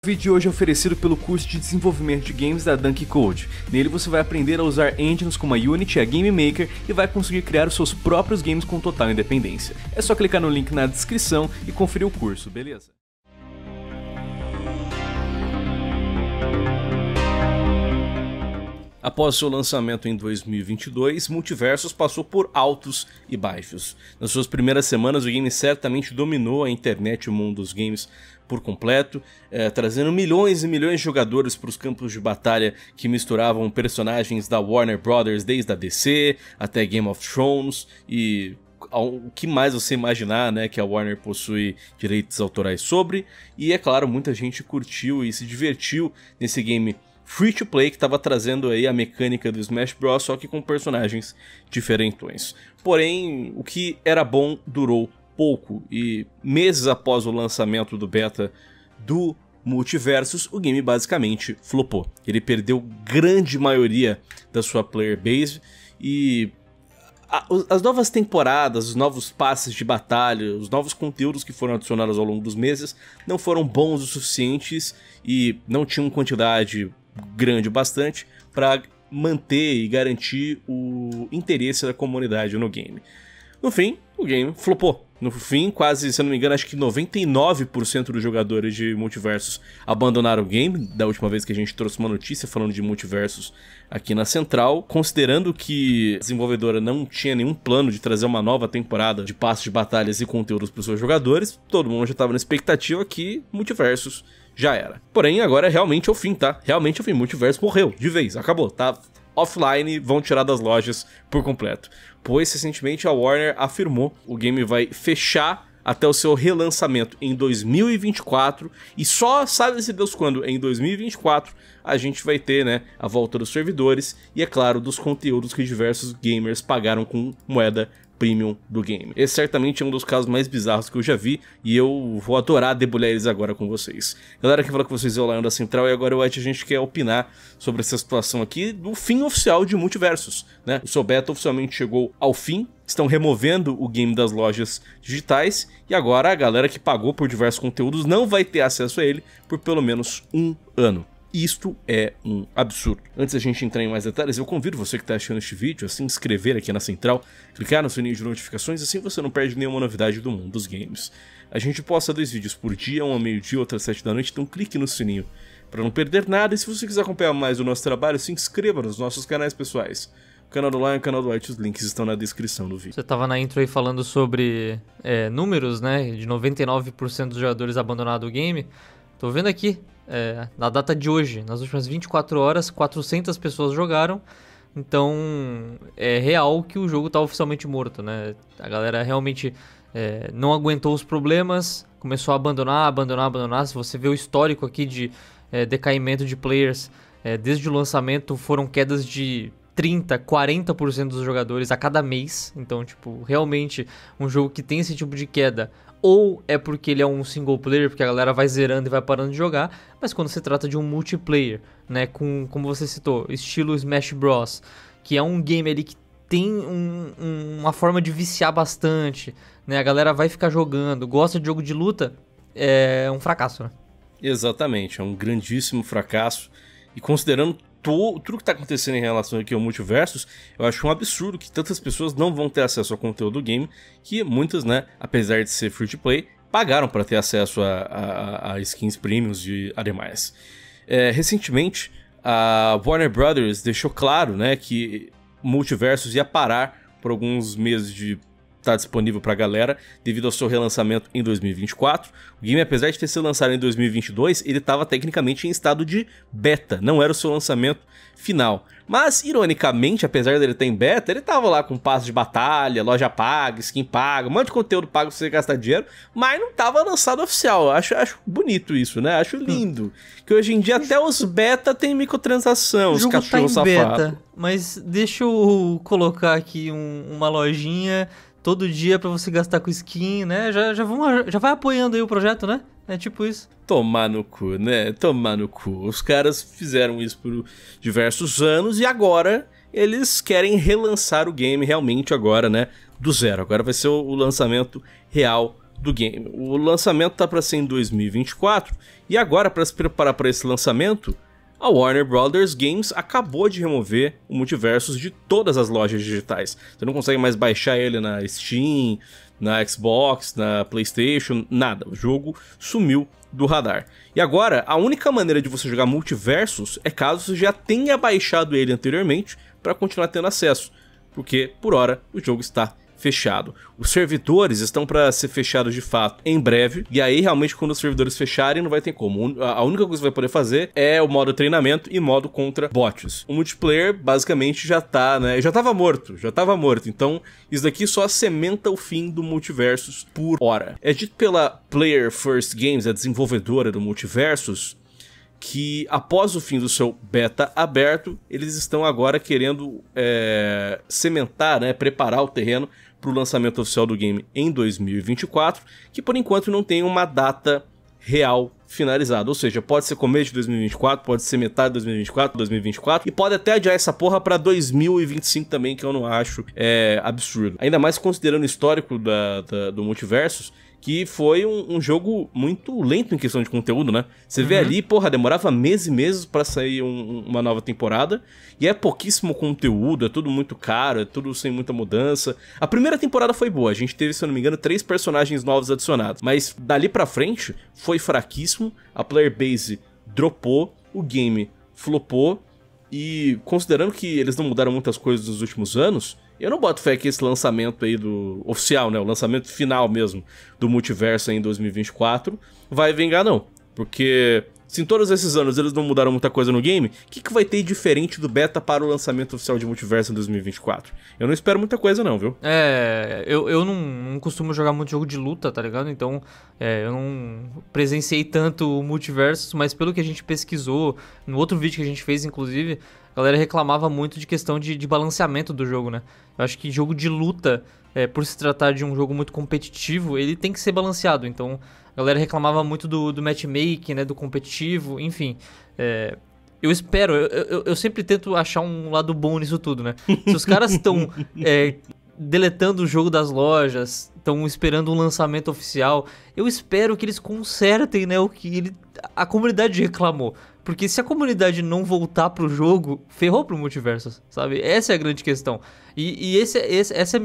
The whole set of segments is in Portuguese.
O vídeo de hoje é oferecido pelo curso de desenvolvimento de games da Dunkey Code. Nele você vai aprender a usar engines como a Unity e a Game Maker e vai conseguir criar os seus próprios games com total independência. É só clicar no link na descrição e conferir o curso, beleza? Após seu lançamento em 2022, Multiversus passou por altos e baixos. Nas suas primeiras semanas, o game certamente dominou a internet e o mundo dos games por completo, trazendo milhões e milhões de jogadores para os campos de batalha que misturavam personagens da Warner Brothers, desde a DC até Game of Thrones e o que mais você imaginar, né, que a Warner possui direitos autorais sobre. E é claro, muita gente curtiu e se divertiu nesse game free to play que estava trazendo aí a mecânica do Smash Bros, só que com personagens diferentões. Porém, o que era bom durou pouco e meses após o lançamento do beta do Multiversus, o game basicamente flopou. Ele perdeu grande maioria da sua player base e as novas temporadas, os novos passes de batalha, os novos conteúdos que foram adicionados ao longo dos meses não foram bons o suficientes e não tinham quantidade grande o bastante para manter e garantir o interesse da comunidade no game. No fim, o game flopou. No fim, quase, se eu não me engano, acho que 99% dos jogadores de Multiversus abandonaram o game, da última vez que a gente trouxe uma notícia falando de Multiversus aqui na Central, considerando que a desenvolvedora não tinha nenhum plano de trazer uma nova temporada de passes de batalhas e conteúdos para os seus jogadores, todo mundo já estava na expectativa que Multiversus já era. Porém, agora é realmente o fim, tá? Realmente é o fim. Multiversus morreu, de vez, acabou, tá? Offline, vão tirar das lojas por completo. Pois recentemente a Warner afirmou que o game vai fechar até o seu relançamento em 2024 e só sabe-se Deus quando, em 2024, a gente vai ter, né, a volta dos servidores e, é claro, dos conteúdos que diversos gamers pagaram com moeda premium do game. Esse certamente é um dos casos mais bizarros que eu já vi e eu vou adorar debulhar eles agora com vocês. Galera, que fala com vocês é o Lion da Central e agora a gente quer opinar sobre essa situação aqui do fim oficial de Multiversus, né? O seu beta oficialmente chegou ao fim, estão removendo o game das lojas digitais e agora a galera que pagou por diversos conteúdos não vai ter acesso a ele por pelo menos um ano. Isto é um absurdo. Antes da gente entrar em mais detalhes, eu convido você que está assistindo este vídeo a se inscrever aqui na Central, clicar no sininho de notificações, assim você não perde nenhuma novidade do mundo dos games. A gente posta 2 vídeos por dia, um ao meio-dia, outro às 7 da noite, então clique no sininho para não perder nada. E se você quiser acompanhar mais do nosso trabalho, se inscreva nos nossos canais pessoais. O canal do Lion e o canal do White, os links estão na descrição do vídeo. Você tava na intro aí falando sobre números, né, de 99% dos jogadores abandonaram o game. Tô vendo aqui, na data de hoje, nas últimas 24 horas, 400 pessoas jogaram. Então, é real que o jogo tá oficialmente morto, né? A galera realmente não aguentou os problemas, começou a abandonar. Se você vê o histórico aqui de decaimento de players, desde o lançamento foram quedas de 30%, 40% dos jogadores a cada mês. Então, tipo, realmente um jogo que tem esse tipo de queda, ou é porque ele é um single player, porque a galera vai zerando e vai parando de jogar, mas quando se trata de um multiplayer, né, com, como você citou, estilo Smash Bros, que é um game ali que tem uma forma de viciar bastante, né, a galera vai ficar jogando, gosta de jogo de luta, é um fracasso, né? Exatamente, é um grandíssimo fracasso, e considerando tudo que está acontecendo em relação aqui ao Multiversus, eu acho um absurdo que tantas pessoas não vão ter acesso ao conteúdo do game, que muitas, né, apesar de ser free to play, pagaram para ter acesso a skins premiums e ademais. Recentemente, a Warner Brothers deixou claro, né, que o Multiversus ia parar por alguns meses de estar disponível para a galera devido ao seu relançamento em 2024. O game, apesar de ter sido lançado em 2022, ele estava tecnicamente em estado de beta, não era o seu lançamento final. Mas, ironicamente, apesar dele estar em beta, ele estava lá com passe de batalha, loja paga, skin paga, um monte de conteúdo pago pra você gastar dinheiro, mas não estava lançado oficial. Acho bonito isso, né? Acho lindo. Que hoje em dia até os beta tem microtransação, os cachorros safados. Mas deixa eu colocar aqui uma lojinha todo dia pra você gastar com skin, né? Já vai apoiando aí o projeto, né? É tipo isso. Tomar no cu, né? Tomar no cu. Os caras fizeram isso por diversos anos e agora eles querem relançar o game realmente agora, né? Do zero. Agora vai ser o lançamento real do game. O lançamento tá para ser em 2024 e agora, para se preparar para esse lançamento, a Warner Brothers Games acabou de remover o Multiversus de todas as lojas digitais. Você não consegue mais baixar ele na Steam, na Xbox, na PlayStation, nada. O jogo sumiu do radar. E agora, a única maneira de você jogar Multiversus é caso você já tenha baixado ele anteriormente para continuar tendo acesso, porque por hora o jogo está fechado. Os servidores estão para ser fechados de fato em breve, e aí realmente quando os servidores fecharem não vai ter como. A única coisa que você vai poder fazer é o modo treinamento e modo contra bots. O multiplayer basicamente já tá, né, já tava morto, então isso daqui só cementa o fim do Multiversus por hora. É dito pela Player First Games, a desenvolvedora do Multiversus, que após o fim do seu beta aberto, eles estão agora querendo cimentar, né, preparar o terreno para o lançamento oficial do game em 2024, que por enquanto não tem uma data real finalizada, ou seja, pode ser começo de 2024, pode ser metade de 2024, e pode até adiar essa porra pra 2025 também, que eu não acho absurdo. Ainda mais considerando o histórico do Multiversus, que foi um jogo muito lento em questão de conteúdo, né? Você vê ali, porra, demorava meses e meses pra sair uma nova temporada, e é pouquíssimo conteúdo, é tudo muito caro, é tudo sem muita mudança. A primeira temporada foi boa, a gente teve, se eu não me engano, 3 personagens novos adicionados, mas dali pra frente foi fraquíssimo, a player base dropou, o game flopou, e considerando que eles não mudaram muitas coisas nos últimos anos, eu não boto fé que esse lançamento aí do oficial, né, o lançamento final mesmo do Multiverso aí em 2024 vai vingar não, porque se em todos esses anos eles não mudaram muita coisa no game, o que vai ter diferente do beta para o lançamento oficial de Multiverso em 2024? Eu não espero muita coisa não, viu? Eu não costumo jogar muito jogo de luta, tá ligado? Então, eu não presenciei tanto o Multiverso, mas pelo que a gente pesquisou, no outro vídeo que a gente fez, inclusive, a galera reclamava muito de questão de balanceamento do jogo, né? Eu acho que jogo de luta, por se tratar de um jogo muito competitivo, ele tem que ser balanceado. Então, a galera reclamava muito do matchmaking, né? Do competitivo, enfim. Eu espero, eu sempre tento achar um lado bom nisso tudo, né? Se os caras estão deletando o jogo das lojas, estão esperando um lançamento oficial, eu espero que eles consertem, né? O que a comunidade reclamou. Porque se a comunidade não voltar pro jogo, ferrou pro Multiversus, sabe? Essa é a grande questão. E essa é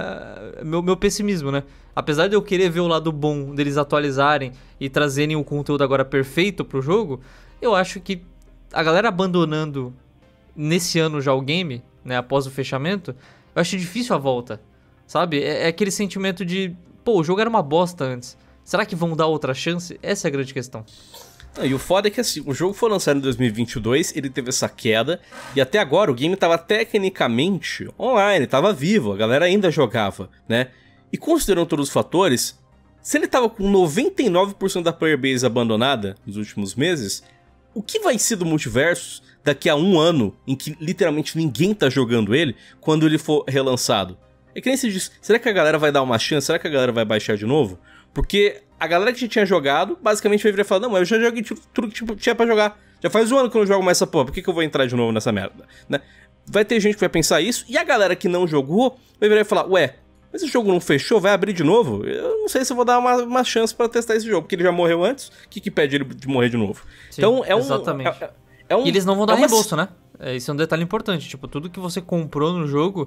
meu pessimismo, né? Apesar de eu querer ver o lado bom deles atualizarem e trazerem o conteúdo agora perfeito pro jogo, eu acho que a galera abandonando nesse ano já o game, né? Após o fechamento, eu acho difícil a volta, sabe? É aquele sentimento de, pô, o jogo era uma bosta antes. Será que vão dar outra chance? Essa é a grande questão. E o foda é que assim, o jogo foi lançado em 2022, ele teve essa queda, e até agora o game tava tecnicamente online, tava vivo, a galera ainda jogava, né? E considerando todos os fatores, se ele tava com 99% da player base abandonada nos últimos meses, o que vai ser do Multiversus daqui a um ano, em que literalmente ninguém tá jogando ele, quando ele for relançado? É que nem se diz, será que a galera vai dar uma chance? Será que a galera vai baixar de novo? Porque a galera que já tinha jogado, basicamente vai virar e falar, não, mas eu já joguei tudo que tinha pra jogar. Já faz um ano que eu não jogo mais essa porra, por que eu vou entrar de novo nessa merda? Né? Vai ter gente que vai pensar isso, e a galera que não jogou vai virar e falar, ué, mas esse jogo não fechou, vai abrir de novo? Eu não sei se eu vou dar uma chance pra testar esse jogo, porque ele já morreu antes, o que pede ele de morrer de novo? Sim, então exatamente. E eles não vão dar reembolso, né? Esse é um detalhe importante, tipo, tudo que você comprou no jogo,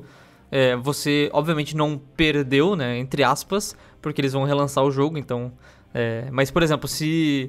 você obviamente não perdeu, né, entre aspas, porque eles vão relançar o jogo, então... mas, por exemplo, se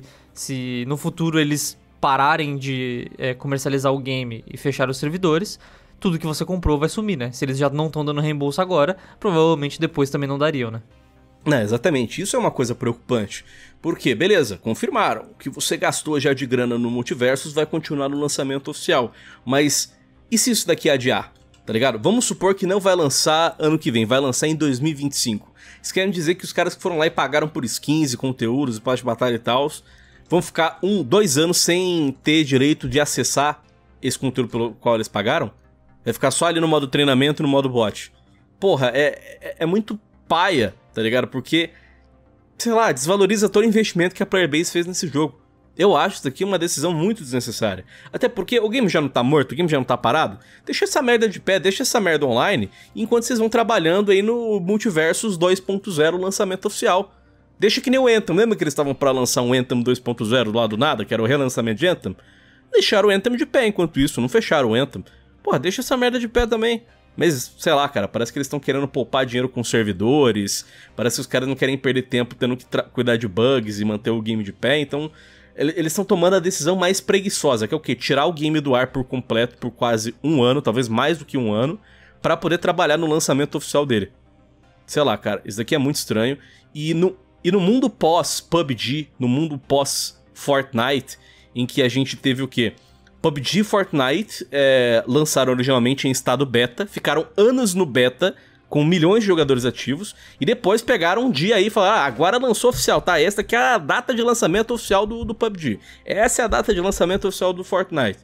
no futuro eles pararem de comercializar o game e fechar os servidores, tudo que você comprou vai sumir, né? Se eles já não estão dando reembolso agora, provavelmente depois também não dariam, né? Exatamente, isso é uma coisa preocupante. Porque, beleza, confirmaram, o que você gastou já de grana no Multiversus vai continuar no lançamento oficial. Mas, e se isso daqui adiar? Tá ligado? Vamos supor que não vai lançar ano que vem, vai lançar em 2025. Isso quer dizer que os caras que foram lá e pagaram por skins e conteúdos e passe de batalha e tal, vão ficar 2 anos sem ter direito de acessar esse conteúdo pelo qual eles pagaram? Vai ficar só ali no modo treinamento e no modo bot. Porra, é muito paia, tá ligado? Porque, sei lá, desvaloriza todo o investimento que a Player Base fez nesse jogo. Eu acho isso aqui uma decisão muito desnecessária. Até porque o game já não tá morto, o game já não tá parado. Deixa essa merda de pé, deixa essa merda online, enquanto vocês vão trabalhando aí no Multiversus 2.0 lançamento oficial. Deixa que nem o Anthem. Lembra que eles estavam pra lançar um Anthem 2.0 lá do nada, que era o relançamento de Anthem? Deixaram o Anthem de pé enquanto isso, não fecharam o Anthem. Porra, deixa essa merda de pé também. Mas, sei lá, cara, parece que eles estão querendo poupar dinheiro com servidores, parece que os caras não querem perder tempo tendo que cuidar de bugs e manter o game de pé, então eles estão tomando a decisão mais preguiçosa, que é o quê? Tirar o game do ar por completo por quase um ano, talvez mais do que um ano, pra poder trabalhar no lançamento oficial dele. Sei lá, cara, isso daqui é muito estranho, e no mundo pós-PUBG, no mundo pós-Fortnite, em que a gente teve o quê? PUBG e Fortnite lançaram originalmente em estado beta, ficaram anos no beta, com milhões de jogadores ativos, e depois pegaram um dia aí e falaram, agora lançou oficial, tá? Essa aqui é a data de lançamento oficial do PUBG. Essa é a data de lançamento oficial do Fortnite.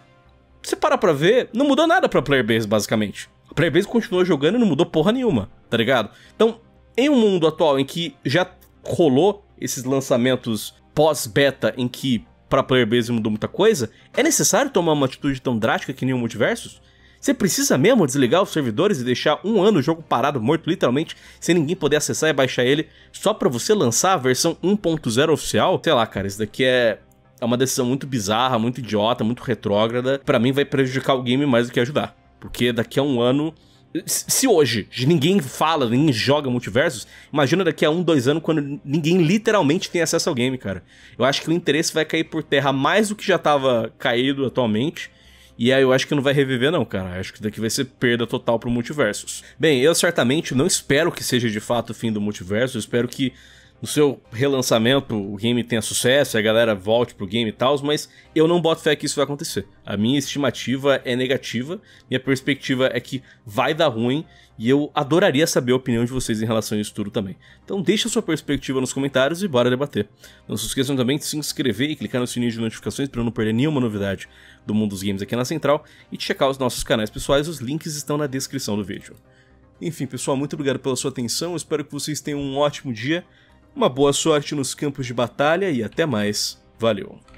Você para pra ver, não mudou nada pra player base, basicamente. A player base continuou jogando e não mudou porra nenhuma, tá ligado? Então, em um mundo atual em que já rolou esses lançamentos pós-beta, em que pra player base mudou muita coisa, é necessário tomar uma atitude tão drástica que nem o Multiversus? Você precisa mesmo desligar os servidores e deixar um ano o jogo parado, morto literalmente, sem ninguém poder acessar e baixar ele, só pra você lançar a versão 1.0 oficial? Sei lá, cara, isso daqui é uma decisão muito bizarra, muito idiota, muito retrógrada. Pra mim vai prejudicar o game mais do que ajudar. Porque daqui a um ano... Se hoje ninguém fala, ninguém joga Multiversus, imagina daqui a 1, 2 anos quando ninguém literalmente tem acesso ao game, cara. Eu acho que o interesse vai cair por terra mais do que já tava caído atualmente. E aí eu acho que não vai reviver não, cara. Eu acho que daqui vai ser perda total pro Multiversus. Bem, eu certamente não espero que seja de fato o fim do Multiversus. Eu espero que no seu relançamento o game tenha sucesso, a galera volte pro game e tal, mas eu não boto fé que isso vai acontecer. A minha estimativa é negativa, minha perspectiva é que vai dar ruim, e eu adoraria saber a opinião de vocês em relação a isso tudo também. Então deixa a sua perspectiva nos comentários e bora debater. Não se esqueçam também de se inscrever e clicar no sininho de notificações para não perder nenhuma novidade do mundo dos games aqui na Central, e checar os nossos canais pessoais, os links estão na descrição do vídeo. Enfim pessoal, muito obrigado pela sua atenção, espero que vocês tenham um ótimo dia, uma boa sorte nos campos de batalha e até mais. Valeu!